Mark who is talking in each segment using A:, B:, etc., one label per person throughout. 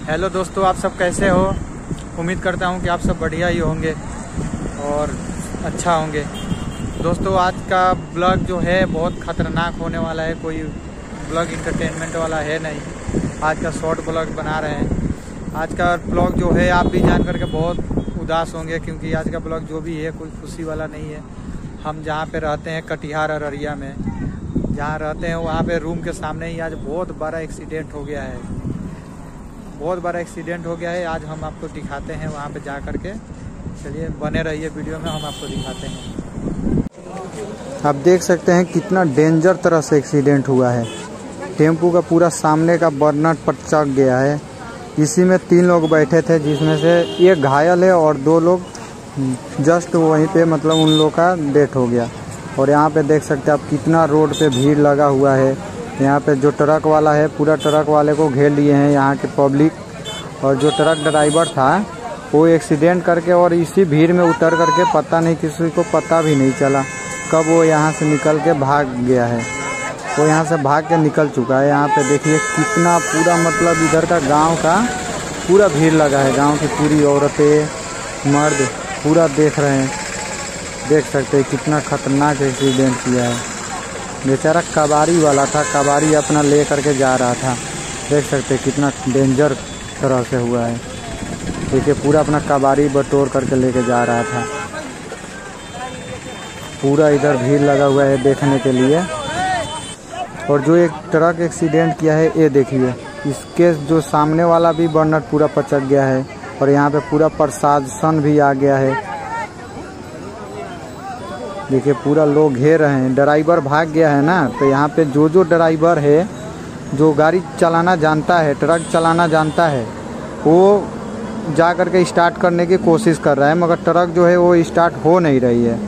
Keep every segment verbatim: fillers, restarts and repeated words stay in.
A: Hello दोस्तों, आप सब कैसे हो। उम्मीद करता हूँ कि आप सब बढ़िया ही होंगे और अच्छा होंगे। दोस्तों, आज का ब्लॉग जो है बहुत ख़तरनाक होने वाला है। कोई ब्लॉग इंटरटेनमेंट वाला है नहीं। आज का शॉर्ट ब्लॉग बना रहे हैं। आज का ब्लॉग जो है आप भी जान करके बहुत उदास होंगे, क्योंकि आज का ब्लॉग जो भी है कोई खुशी वाला नहीं है। हम जहाँ पे रहते हैं कटिहार अररिया में, जहाँ रहते हैं वहाँ पे रूम के सामने ही आज बहुत बड़ा एक्सीडेंट हो गया है। बहुत बड़ा एक्सीडेंट हो गया है। आज हम आपको दिखाते हैं वहाँ पे जा करके। चलिए बने रहिए वीडियो में, हम आपको दिखाते हैं। आप देख सकते हैं कितना डेंजर तरह से एक्सीडेंट हुआ है। टेम्पू का पूरा सामने का बर्नट पटक गया है। इसी में तीन लोग बैठे थे, जिसमें से एक घायल है और दो लोग जस्ट वहीं पे मतलब उन लोग का डेथ हो गया। और यहाँ पे देख सकते हैं आप कितना रोड पे भीड़ लगा हुआ है। यहाँ पे जो ट्रक वाला है पूरा ट्रक वाले को घेर लिए हैं यहाँ के पब्लिक। और जो ट्रक ड्राइवर था वो एक्सीडेंट करके और इसी भीड़ में उतर करके पता नहीं, किसी को पता भी नहीं चला कब वो यहाँ से निकल के भाग गया है। वो यहाँ से भाग के निकल चुका है। यहाँ पे देखिए कितना पूरा मतलब इधर का गांव का पूरा भीड़ लगा है। गांव की पूरी औरतें मर्द पूरा देख रहे हैं। देख सकते हैं कितना खतरनाक एक्सीडेंट किया है। बेचारा कबाड़ी वाला था, कबाड़ी अपना ले करके जा रहा था। देख सकते हैं कितना डेंजर तरह से हुआ है। देखिए पूरा अपना कबाड़ी बटोर करके लेके जा रहा था। पूरा इधर भीड़ लगा हुआ है देखने के लिए। और जो एक ट्रक एक्सीडेंट किया है ये देखिए, इसके जो सामने वाला भी बर्नट पूरा पचक गया है। और यहाँ पे पूरा प्रशासन भी आ गया है। देखिए पूरा लोग घेर रहे हैं। ड्राइवर भाग गया है ना, तो यहाँ पे जो जो ड्राइवर है, जो गाड़ी चलाना जानता है, ट्रक चलाना जानता है, वो जा कर के स्टार्ट करने की कोशिश कर रहा है, मगर ट्रक जो है वो स्टार्ट हो नहीं रही है।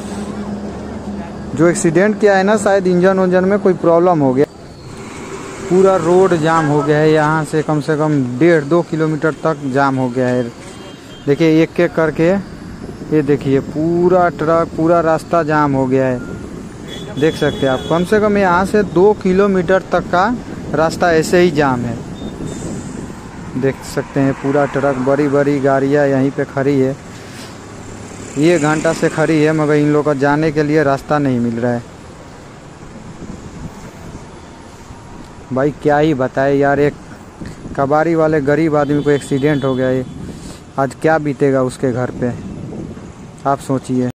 A: जो एक्सीडेंट किया है ना, शायद इंजन उंजन में कोई प्रॉब्लम हो गया। पूरा रोड जाम हो गया है। यहाँ से कम से कम डेढ़ दो किलोमीटर तक जाम हो गया है। देखिए एक एक करके, ये देखिए पूरा ट्रक पूरा रास्ता जाम हो गया है। देख सकते हैं आप, कम से कम यहाँ से दो किलोमीटर तक का रास्ता ऐसे ही जाम है। देख सकते हैं पूरा ट्रक, बड़ी बड़ी गाड़ियाँ यहीं पे खड़ी है। ये घंटा से खड़ी है, मगर इन लोगों को जाने के लिए रास्ता नहीं मिल रहा है। भाई क्या ही बताए यार, एक कबाड़ी वाले गरीब आदमी को एक्सीडेंट हो गया है। आज क्या बीतेगा उसके घर पे, आप सोचिए।